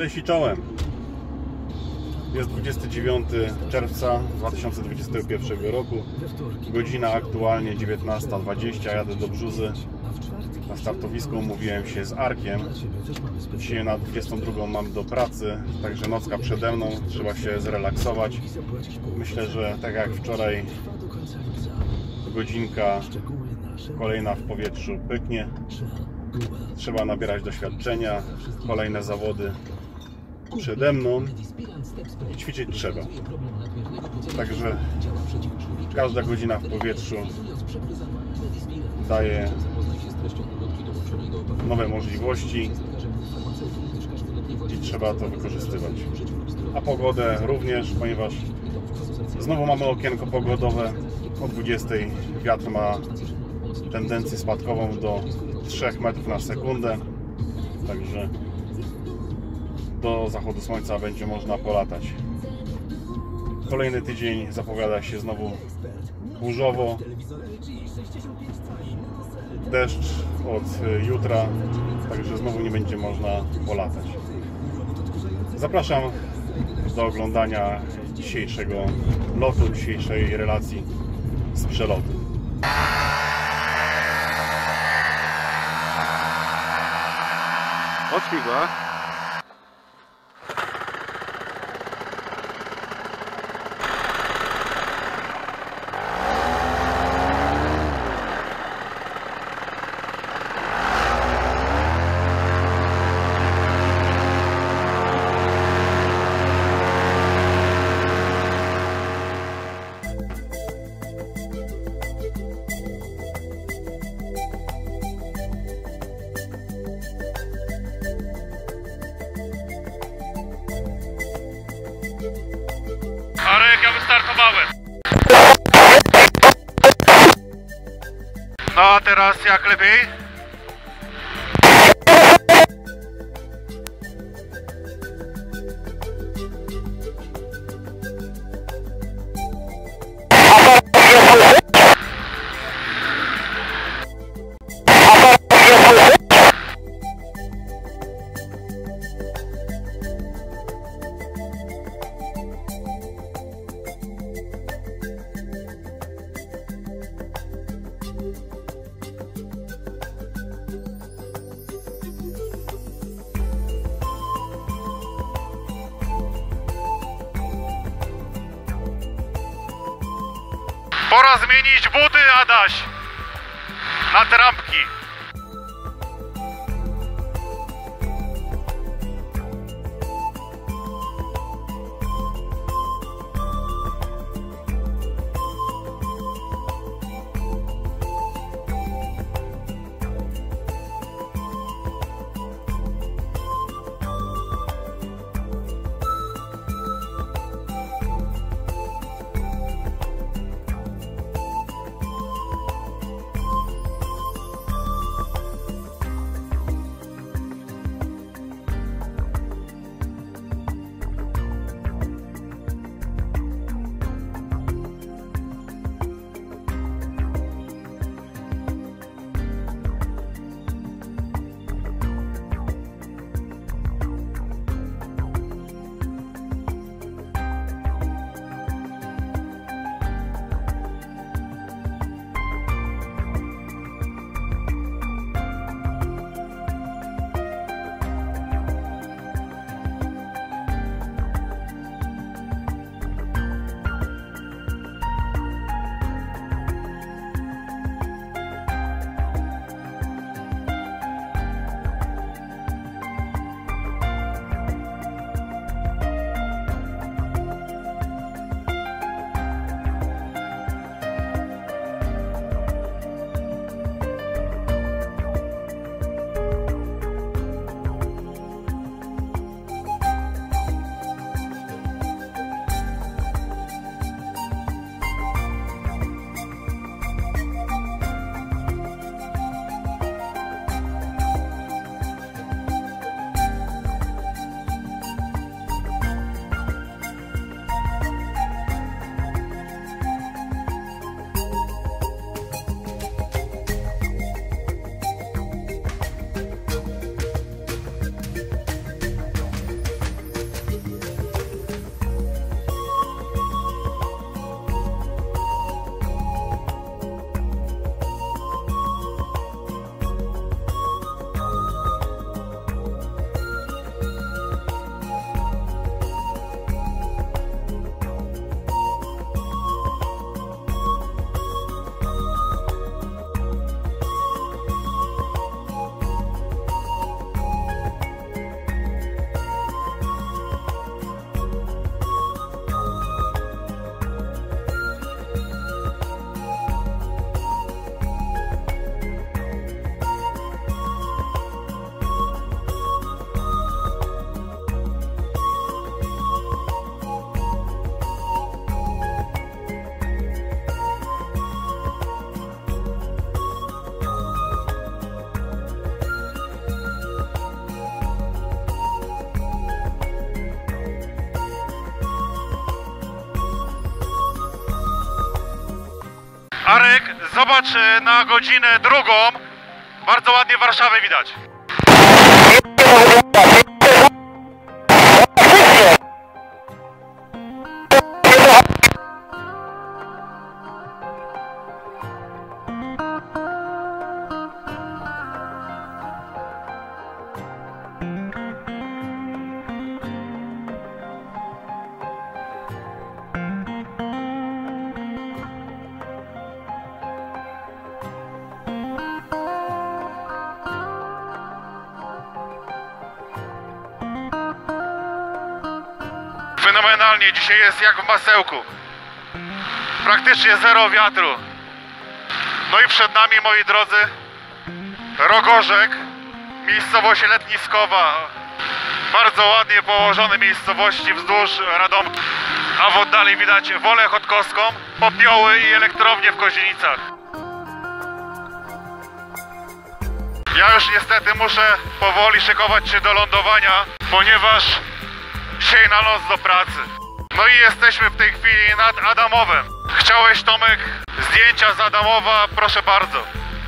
Cześć i czołem. Jest 29 czerwca 2021 roku. Godzina aktualnie 19:20. Jadę do Brzuzy. Na startowisku umówiłem się z Arkiem. Dzisiaj na 22 mam do pracy, także nocka przede mną. Trzeba się zrelaksować. Myślę, że tak jak wczoraj, godzinka kolejna w powietrzu pyknie. Trzeba nabierać doświadczenia. Kolejne zawody przede mną i ćwiczyć trzeba. Także każda godzina w powietrzu daje nowe możliwości i trzeba to wykorzystywać. A pogodę również, ponieważ znowu mamy okienko pogodowe. O 20 wiatr ma tendencję spadkową do 3 metrów na sekundę. Także do zachodu słońca będzie można polatać. Kolejny tydzień zapowiada się znowu burzowo. Deszcz od jutra, także znowu nie będzie można polatać. Zapraszam do oglądania dzisiejszego lotu, dzisiejszej relacji z przelotu. Od śmigła. Arek, ja wystartowałem. No a teraz jak lepiej? Pora zmienić buty, Adaś, na trampki. Zobacz na godzinę drugą. Bardzo ładnie Warszawę widać. Fenomenalnie, dzisiaj jest jak w masełku. Praktycznie zero wiatru. No i przed nami, moi drodzy, Rogorzek, miejscowość letniskowa. Bardzo ładnie położone miejscowości wzdłuż Radomia. A w oddali widać Wolę Chodkowską, Popioły i elektrownię w Kozienicach. Ja już niestety muszę powoli szykować się do lądowania, ponieważ dzisiaj na noc do pracy. No i jesteśmy w tej chwili nad Adamowem. Chciałeś, Tomek, zdjęcia z Adamowa? Proszę bardzo.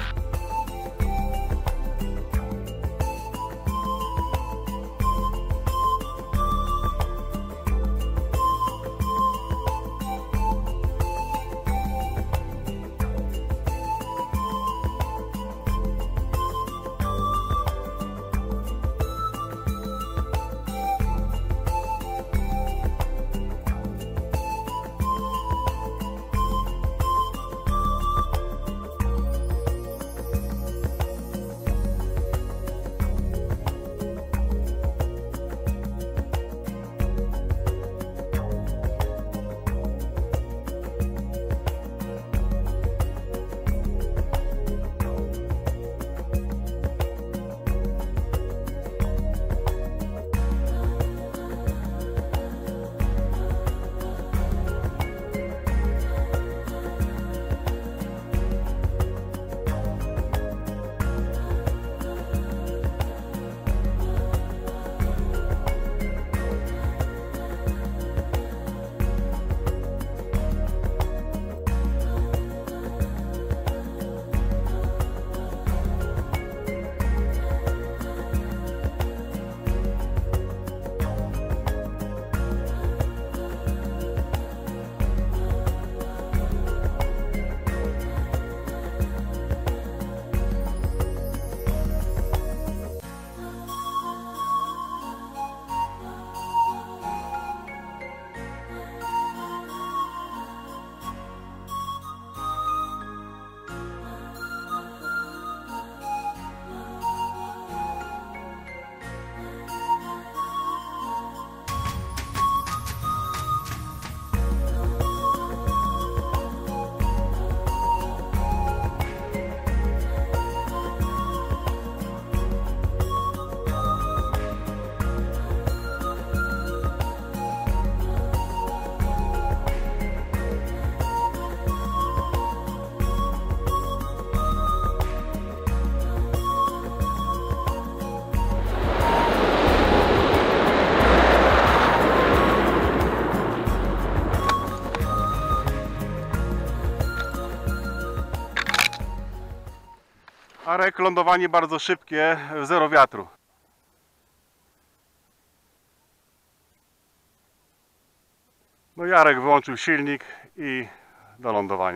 Arek, lądowanie bardzo szybkie, zero wiatru. No Jarek wyłączył silnik i do lądowania.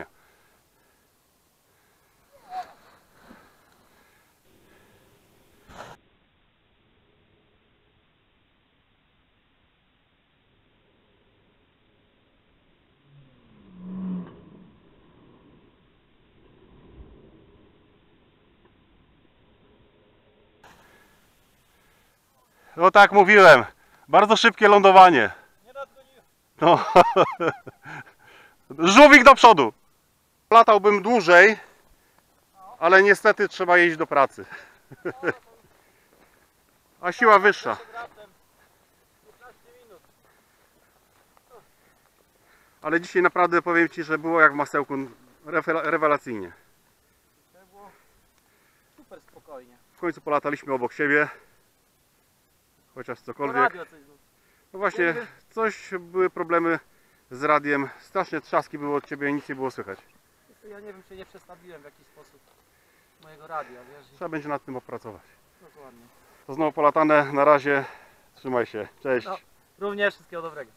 No tak mówiłem, bardzo szybkie lądowanie. No. Żółwik do przodu. Latałbym dłużej, ale niestety trzeba jeździć do pracy. A siła wyższa. Ale dzisiaj naprawdę powiem Ci, że było jak w masełku, rewelacyjnie. Było super spokojnie. W końcu polataliśmy obok siebie. Chociaż cokolwiek. Radio coś było. No właśnie, były problemy z radiem. Strasznie trzaski były od Ciebie, nic nie było słychać. Ja nie wiem, czy nie przestawiłem w jakiś sposób mojego radia, wiesz? Trzeba będzie nad tym opracować. Dokładnie. To znowu polatane, na razie, trzymaj się, cześć. No, również wszystkiego dobrego.